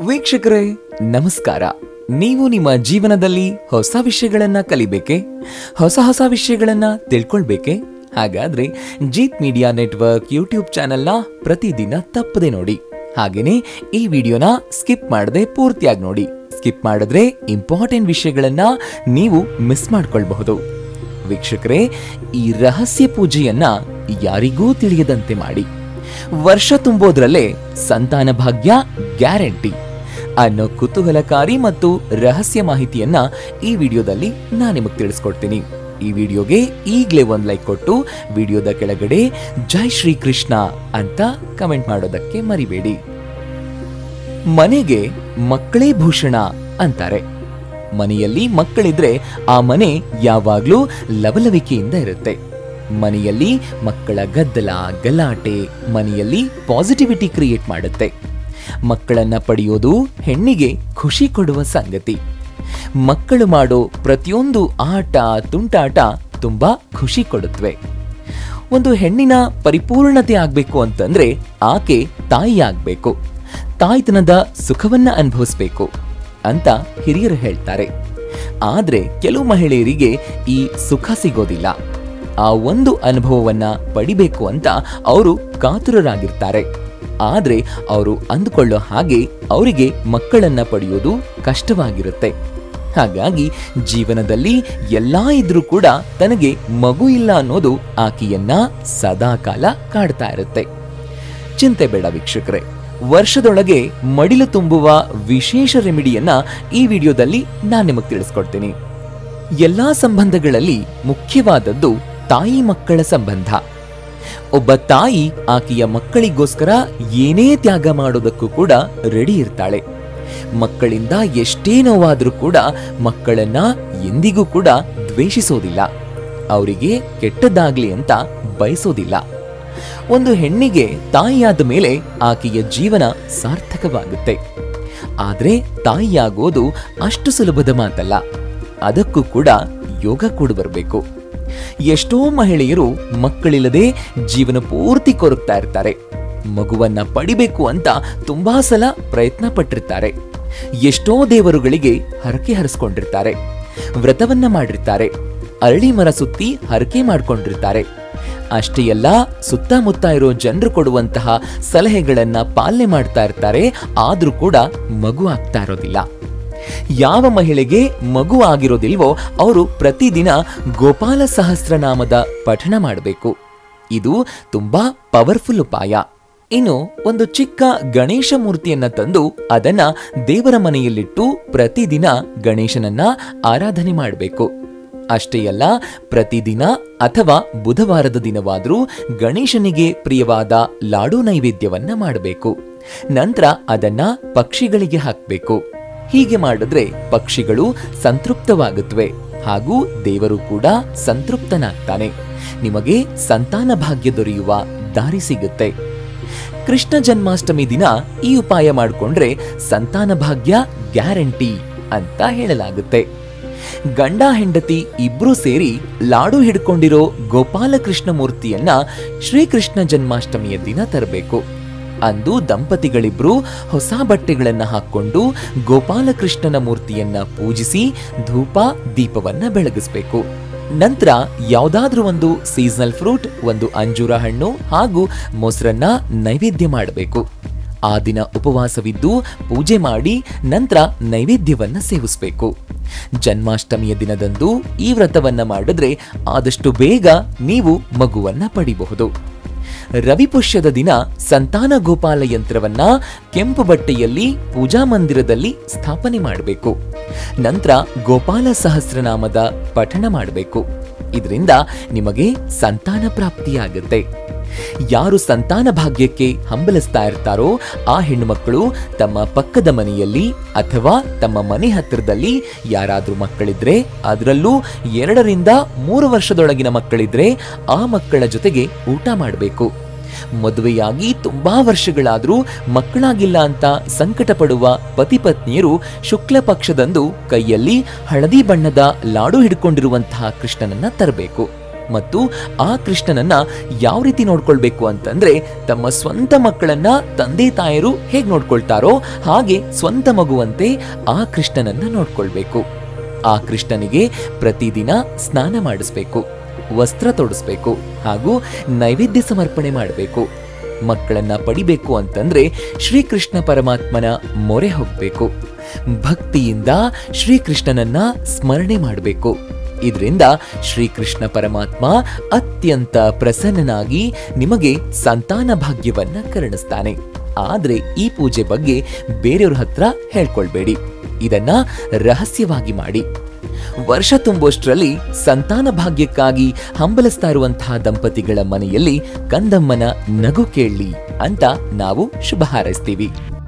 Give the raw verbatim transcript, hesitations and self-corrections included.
ವೀಕ್ಷಕರೇ ನಮಸ್ಕಾರ. ನೀವು ನಿಮ್ಮ ಜೀವನದಲ್ಲಿ ಹೊಸ ವಿಷಯಗಳನ್ನ ಕಲಿಬೇಕೆ, ಹೊಸ ಹೊಸ ವಿಷಯಗಳನ್ನ ತಿಳ್ಕೊಳ್ಬೇಕೆ? ಹಾಗಾದ್ರೆ ಜೀತ್ ಮೀಡಿಯಾ ನೆಟ್ವರ್ಕ್ ಯೂಟ್ಯೂಬ್ ಚಾನೆಲ್ನ ಪ್ರತಿದಿನ ತಪ್ಪದೆ ನೋಡಿ. ಹಾಗೇನೆ ಈ ವಿಡಿಯೋನ ಸ್ಕಿಪ್ ಮಾಡದೆ ಪೂರ್ತಿಯಾಗಿ ನೋಡಿ. ಸ್ಕಿಪ್ ಮಾಡಿದ್ರೆ ಇಂಪಾರ್ಟೆಂಟ್ ವಿಷಯಗಳನ್ನ ನೀವು ಮಿಸ್ ಮಾಡ್ಕೊಳ್ಬಹುದು. ವೀಕ್ಷಕರೇ, ಈ ರಹಸ್ಯ ಪೂಜೆಯನ್ನ ಯಾರಿಗೂ ತಿಳಿಯದಂತೆ ಮಾಡಿ. ವರ್ಷ ತುಂಬೋದ್ರಲ್ಲೇ ಸಂತಾನ ಭಾಗ್ಯ ಗ್ಯಾರಂಟಿ ಅನ್ನೋ ಕುತೂಹಲಕಾರಿ ಮತ್ತು ರಹಸ್ಯ ಮಾಹಿತಿಯನ್ನ ಈ ವಿಡಿಯೋದಲ್ಲಿ ನಾನು ನಿಮಗೆ ತಿಳಿಸ್ಕೊಡ್ತೀನಿ. ಈ ವಿಡಿಯೋಗೆ ಈಗಲೇ ಒಂದು ಲೈಕ್ ಕೊಟ್ಟು ವಿಡಿಯೋದ ಕೆಳಗಡೆ ಜೈ ಶ್ರೀ ಕೃಷ್ಣ ಅಂತ ಕಮೆಂಟ್ ಮಾಡೋದಕ್ಕೆ ಮರಿಬೇಡಿ. ಮನೆಗೆ ಮಕ್ಕಳೇ ಭೂಷಣ ಅಂತಾರೆ. ಮನೆಯಲ್ಲಿ ಮಕ್ಕಳಿದ್ರೆ ಆ ಮನೆ ಯಾವಾಗ್ಲೂ ಲವಲವಿಕೆಯಿಂದ ಇರುತ್ತೆ. ಮನೆಯಲ್ಲಿ ಮಕ್ಕಳ ಗದ್ದಲ ಗಲಾಟೆ ಮನೆಯಲ್ಲಿ ಪಾಸಿಟಿವಿಟಿ ಕ್ರಿಯೇಟ್ ಮಾಡುತ್ತೆ. ಮಕ್ಕಳನ್ನ ಪಡೆಯೋದು ಹೆಣ್ಣಿಗೆ ಖುಷಿ ಕೊಡುವ ಸಂಗತಿ. ಮಕ್ಕಳು ಮಾಡೋ ಪ್ರತಿಯೊಂದು ಆಟ ತುಂಟಾಟ ತುಂಬಾ ಖುಷಿ ಕೊಡುತ್ತವೆ. ಒಂದು ಹೆಣ್ಣಿನ ಪರಿಪೂರ್ಣತೆ ಆಗ್ಬೇಕು ಅಂತಂದ್ರೆ ಆಕೆ ತಾಯಿ ಆಗ್ಬೇಕು, ತಾಯ್ತನದ ಸುಖವನ್ನ ಅನುಭವಿಸ್ಬೇಕು ಅಂತ ಹಿರಿಯರು ಹೇಳ್ತಾರೆ. ಆದ್ರೆ ಕೆಲವು ಮಹಿಳೆಯರಿಗೆ ಈ ಸುಖ ಸಿಗೋದಿಲ್ಲ. ಆ ಒಂದು ಅನುಭವವನ್ನ ಪಡಿಬೇಕು ಅಂತ ಅವರು ಕಾತುರರಾಗಿರ್ತಾರೆ. ಆದ್ರೆ ಅವರು ಅಂದುಕೊಳ್ಳೋ ಹಾಗೆ ಅವರಿಗೆ ಮಕ್ಕಳನ್ನ ಪಡೆಯೋದು ಕಷ್ಟವಾಗಿರುತ್ತೆ. ಹಾಗಾಗಿ ಜೀವನದಲ್ಲಿ ಎಲ್ಲಾ ಇದ್ರೂ ಕೂಡ ತನಗೆ ಮಗು ಇಲ್ಲ ಅನ್ನೋದು ಆಕೆಯನ್ನ ಸದಾಕಾಲ ಕಾಡ್ತಾ ಇರುತ್ತೆ. ಚಿಂತೆ ಬೇಡ ವೀಕ್ಷಕರೇ, ವರ್ಷದೊಳಗೆ ಮಡಿಲು ತುಂಬುವ ವಿಶೇಷ ರೆಮಿಡಿಯನ್ನ ಈ ವಿಡಿಯೋದಲ್ಲಿ ನಾನು ನಿಮಗೆ ತಿಳಿಸ್ಕೊಡ್ತೀನಿ. ಎಲ್ಲಾ ಸಂಬಂಧಗಳಲ್ಲಿ ಮುಖ್ಯವಾದದ್ದು ತಾಯಿ ಮಕ್ಕಳ ಸಂಬಂಧ. ಒಬ್ಬ ತಾಯಿ ಆಕೆಯ ಮಕ್ಕಳಿಗೋಸ್ಕರ ಏನೇ ತ್ಯಾಗ ಮಾಡೋದಕ್ಕೂ ಕೂಡ ರೆಡಿ ಇರ್ತಾಳೆ. ಮಕ್ಕಳಿಂದ ಎಷ್ಟೇ ನೋವಾದ್ರೂ ಕೂಡ ಮಕ್ಕಳನ್ನ ಎಂದಿಗೂ ಕೂಡ ದ್ವೇಷಿಸೋದಿಲ್ಲ, ಅವರಿಗೆ ಕೆಟ್ಟದ್ದಾಗ್ಲಿ ಅಂತ ಬಯಸೋದಿಲ್ಲ. ಒಂದು ಹೆಣ್ಣಿಗೆ ತಾಯಿಯಾದ ಮೇಲೆ ಆಕೆಯ ಜೀವನ ಸಾರ್ಥಕವಾಗುತ್ತೆ. ಆದ್ರೆ ತಾಯಿಯಾಗೋದು ಅಷ್ಟು ಸುಲಭದ ಮಾತಲ್ಲ. ಅದಕ್ಕೂ ಕೂಡ ಯೋಗ ಕೂಡ ಬರಬೇಕು. ಎಷ್ಟೋ ಮಹಿಳೆಯರು ಮಕ್ಕಳಿಲ್ಲದೆ ಜೀವನ ಪೂರ್ತಿ ಕೊರಗ್ತಾ ಇರ್ತಾರೆ. ಮಗುವನ್ನ ಪಡಿಬೇಕು ಅಂತ ತುಂಬಾ ಸಲ ಪ್ರಯತ್ನ ಪಟ್ಟಿರ್ತಾರೆ. ಎಷ್ಟೋ ದೇವರುಗಳಿಗೆ ಹರಕೆ ಹರಿಸ್ಕೊಂಡಿರ್ತಾರೆ, ವ್ರತವನ್ನ ಮಾಡಿರ್ತಾರೆ, ಅರಳಿ ಮರ ಸುತ್ತಿ ಹರಕೆ ಮಾಡ್ಕೊಂಡಿರ್ತಾರೆ. ಅಷ್ಟೇ ಅಲ್ಲ, ಸುತ್ತಮುತ್ತ ಇರೋ ಜನರು ಕೊಡುವಂತಹ ಸಲಹೆಗಳನ್ನ ಪಾಲನೆ ಮಾಡ್ತಾ ಇರ್ತಾರೆ. ಆದ್ರೂ ಕೂಡ ಮಗು ಆಗ್ತಾ ಇರೋದಿಲ್ಲ. ಯಾವ ಮಹಿಳೆಗೆ ಮಗು ಆಗಿರೋದಿಲ್ವೋ ಅವರು ಪ್ರತಿದಿನ ಗೋಪಾಲ ಸಹಸ್ರನಾಮದ ಪಠಣ ಮಾಡಬೇಕು. ಇದು ತುಂಬಾ ಪವರ್ಫುಲ್ ಉಪಾಯ. ಇನ್ನು ಒಂದು ಚಿಕ್ಕ ಗಣೇಶ ಮೂರ್ತಿಯನ್ನ ತಂದು ಅದನ್ನ ದೇವರ ಮನೆಯಲ್ಲಿಟ್ಟು ಪ್ರತಿದಿನ ಗಣೇಶನನ್ನ ಆರಾಧನೆ ಮಾಡಬೇಕು. ಅಷ್ಟೇ ಅಲ್ಲ, ಪ್ರತಿದಿನ ಅಥವಾ ಬುಧವಾರದ ದಿನವಾದ್ರೂ ಗಣೇಶನಿಗೆ ಪ್ರಿಯವಾದ ಲಾಡು ನೈವೇದ್ಯವನ್ನ ಮಾಡಬೇಕು. ನಂತರ ಅದನ್ನ ಪಕ್ಷಿಗಳಿಗೆ ಹಾಕಬೇಕು. ಹೀಗೆ ಮಾಡಿದ್ರೆ ಪಕ್ಷಿಗಳು ಸಂತೃಪ್ತವಾಗುತ್ತವೆ ಹಾಗೂ ದೇವರು ಕೂಡ ಸಂತೃಪ್ತನಾಗ್ತಾನೆ. ನಿಮಗೆ ಸಂತಾನ ಭಾಗ್ಯ ದೊರೆಯುವ ದಾರಿ ಸಿಗುತ್ತೆ. ಕೃಷ್ಣ ಜನ್ಮಾಷ್ಟಮಿ ದಿನ ಈ ಉಪಾಯ ಮಾಡಿಕೊಂಡ್ರೆ ಸಂತಾನ ಭಾಗ್ಯ ಗ್ಯಾರಂಟಿ ಅಂತ ಹೇಳಲಾಗುತ್ತೆ. ಗಂಡ ಹೆಂಡತಿ ಇಬ್ರು ಸೇರಿ ಲಾಡು ಹಿಡ್ಕೊಂಡಿರೋ ಗೋಪಾಲಕೃಷ್ಣ ಮೂರ್ತಿಯನ್ನ ಶ್ರೀಕೃಷ್ಣ ಜನ್ಮಾಷ್ಟಮಿಯ ದಿನ ತರಬೇಕು. ಅಂದು ದಂಪತಿಗಳಿಬ್ರು ಹೊಸ ಬಟ್ಟೆಗಳನ್ನ ಹಾಕೊಂಡು ಗೋಪಾಲಕೃಷ್ಣನ ಮೂರ್ತಿಯನ್ನ ಪೂಜಿಸಿ ಧೂಪ ದೀಪವನ್ನ ಬೆಳಗಿಸ್ಬೇಕು. ನಂತರ ಯಾವ್ದಾದ್ರೂ ಒಂದು ಸೀಸನಲ್ ಫ್ರೂಟ್, ಒಂದು ಅಂಜೂರ ಹಣ್ಣು ಹಾಗೂ ಮೊಸರನ್ನ ನೈವೇದ್ಯ ಮಾಡಬೇಕು. ಆ ದಿನ ಉಪವಾಸವಿದ್ದು ಪೂಜೆ ಮಾಡಿ ನಂತರ ನೈವೇದ್ಯವನ್ನ ಸೇವಿಸಬೇಕು. ಜನ್ಮಾಷ್ಟಮಿಯ ದಿನದಂದು ಈ ವ್ರತವನ್ನ ಮಾಡಿದ್ರೆ ಆದಷ್ಟು ಬೇಗ ನೀವು ಮಗುವನ್ನ ಪಡಿಬಹುದು. ರವಿಪುಷ್ಯದ ದಿನ ಸಂತಾನ ಗೋಪಾಲ ಯಂತ್ರವನ್ನ ಕೆಂಪು ಬಟ್ಟೆಯಲ್ಲಿ ಪೂಜಾ ಮಂದಿರದಲ್ಲಿ ಸ್ಥಾಪನೆ ಮಾಡಬೇಕು. ನಂತರ ಗೋಪಾಲ ಸಹಸ್ರನಾಮದ ಪಠಣ ಮಾಡಬೇಕು. ಇದರಿಂದ ನಿಮಗೆ ಸಂತಾನ ಪ್ರಾಪ್ತಿಯಾಗುತ್ತೆ. ಯಾರು ಸಂತಾನ ಭಾಗ್ಯಕ್ಕೆ ಹಂಬಲಿಸ್ತಾ ಇರ್ತಾರೋ ಆ ಹೆಣ್ಣುಮಕ್ಕಳು ತಮ್ಮ ಪಕ್ಕದ ಮನೆಯಲ್ಲಿ ಅಥವಾ ತಮ್ಮ ಮನೆ ಹತ್ತಿರದಲ್ಲಿ ಯಾರಾದ್ರೂ ಮಕ್ಕಳಿದ್ರೆ, ಅದರಲ್ಲೂ ಎರಡರಿಂದ ಮೂರು ವರ್ಷದೊಳಗಿನ ಮಕ್ಕಳಿದ್ರೆ ಆ ಮಕ್ಕಳ ಜೊತೆಗೆ ಊಟ ಮಾಡಬೇಕು. ಮದುವೆಯಾಗಿ ತುಂಬಾ ವರ್ಷಗಳಾದ್ರೂ ಮಕ್ಕಳಾಗಿಲ್ಲ ಅಂತ ಸಂಕಟ ಪಡುವ ಪತಿ ಪತ್ನಿಯರು ಶುಕ್ಲ ಪಕ್ಷದಂದು ಕೈಯಲ್ಲಿ ಹಳದಿ ಬಣ್ಣದ ಲಾಡು ಹಿಡ್ಕೊಂಡಿರುವಂತಹ ಕೃಷ್ಣನನ್ನ ತರಬೇಕು. ಮತ್ತು ಆ ಕೃಷ್ಣನನ್ನ ಯಾವ ರೀತಿ ನೋಡ್ಕೊಳ್ಬೇಕು ಅಂತಂದ್ರೆ, ತಮ್ಮ ಸ್ವಂತ ಮಕ್ಕಳನ್ನ ತಂದೆ ತಾಯರು ಹೇಗ್ ನೋಡ್ಕೊಳ್ತಾರೋ ಹಾಗೆ ಸ್ವಂತ ಮಗುವಂತೆ ಆ ಕೃಷ್ಣನನ್ನ ನೋಡ್ಕೊಳ್ಬೇಕು. ಆ ಕೃಷ್ಣನಿಗೆ ಪ್ರತಿದಿನ ಸ್ನಾನ ಮಾಡಿಸ್ಬೇಕು, ವಸ್ತ್ರ ತೊಡಿಸ್ಬೇಕು ಹಾಗೂ ನೈವೇದ್ಯ ಸಮರ್ಪಣೆ ಮಾಡಬೇಕು. ಮಕ್ಕಳನ್ನ ಪಡಿಬೇಕು ಅಂತಂದ್ರೆ ಶ್ರೀಕೃಷ್ಣ ಪರಮಾತ್ಮನ ಮೊರೆ ಹೋಗ್ಬೇಕು. ಭಕ್ತಿಯಿಂದ ಶ್ರೀಕೃಷ್ಣನನ್ನ ಸ್ಮರಣೆ ಮಾಡಬೇಕು. ಇದರಿಂದ ಶ್ರೀಕೃಷ್ಣ ಪರಮಾತ್ಮ ಅತ್ಯಂತ ಪ್ರಸನ್ನನಾಗಿ ನಿಮಗೆ ಸಂತಾನ ಭಾಗ್ಯವನ್ನ ಕರುಣಿಸ್ತಾನೆ. ಆದ್ರೆ ಈ ಪೂಜೆ ಬಗ್ಗೆ ಬೇರೆಯವ್ರ ಹತ್ರ ಹೇಳ್ಕೊಳ್ಬೇಡಿ, ಇದನ್ನ ರಹಸ್ಯವಾಗಿ ಮಾಡಿ. ವರ್ಷ ತುಂಬೋಷ್ಟರಲ್ಲಿ ಸಂತಾನ ಭಾಗ್ಯಕ್ಕಾಗಿ ಹಂಬಲಿಸ್ತಾ ಇರುವಂತಹ ದಂಪತಿಗಳ ಮನೆಯಲ್ಲಿ ಕಂದಮ್ಮನ ನಗು ಕೇಳಲಿ ಅಂತ ನಾವು ಶುಭ ಹಾರೈಸ್ತೀವಿ.